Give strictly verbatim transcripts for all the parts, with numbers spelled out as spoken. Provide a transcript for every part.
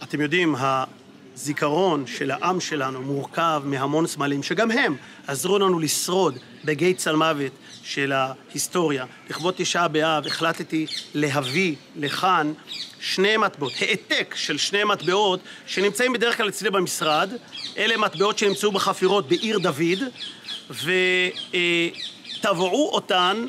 אתם יודעים, הזיכרון של העם שלנו מורכב מהמון סמלים, שגם הם עזרו לנו לשרוד בגיא צלמוות של ההיסטוריה. לכבוד תשעה באב החלטתי להביא לכאן שני מטבעות, העתק של שני מטבעות שנמצאים בדרך כלל אצלי במשרד. אלה מטבעות שנמצאו בחפירות בעיר דוד, וטבעו אותן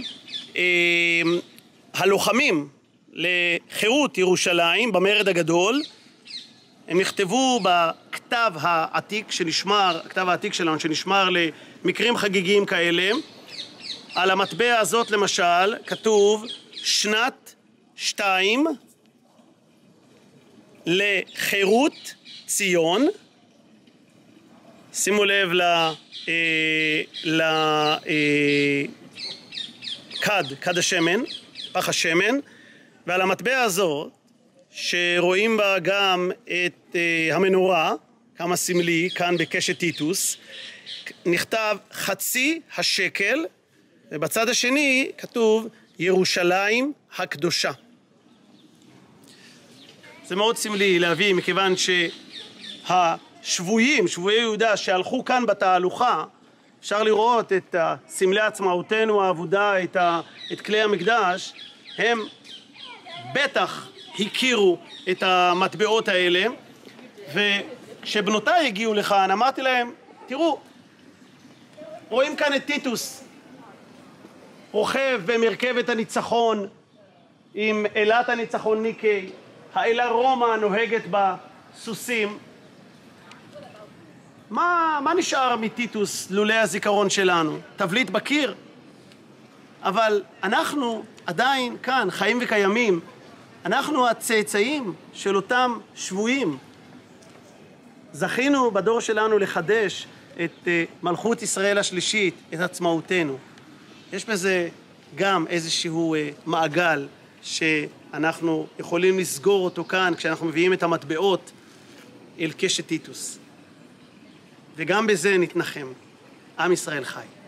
הלוחמים לחירות ירושלים במרד הגדול. הם נכתבו בכתב העתיק שנשמר, הכתב העתיק שלנו שנשמר למקרים חגיגיים כאלה. על המטבע הזאת למשל כתוב שנת שתיים לחירות ציון. שימו לב ל ל כד, כד השמן, פח השמן, ועל המטבע הזאת שרואים בה גם את המנורה, כמה סמלי, כאן בקשת טיטוס, נכתב חצי השקל, ובצד השני כתוב ירושלים הקדושה. זה מאוד סמלי להביא, מכיוון שהשבויים, שבויי יהודה שהלכו כאן בתהלוכה, אפשר לראות את סמלי עצמאותנו העבודה, את, ה, את כלי המקדש, הם בטח הכירו את המטבעות האלה. וכשבנותיי הגיעו לכאן אמרתי להם, תראו, רואים כאן את טיטוס רוכב במרכבת הניצחון עם אלת הניצחון ניקי, האלה רומא נוהגת בסוסים. מה, מה נשאר מטיטוס לולא הזיכרון שלנו? תבליט בקיר? אבל אנחנו עדיין כאן חיים וקיימים, אנחנו הצאצאים של אותם שבויים. זכינו בדור שלנו לחדש את מלכות ישראל השלישית, את עצמאותנו. יש בזה גם איזשהו מעגל שאנחנו יכולים לסגור אותו כאן כשאנחנו מביאים את המטבעות אל קשת טיטוס. וגם בזה נתנחם. עם ישראל חי.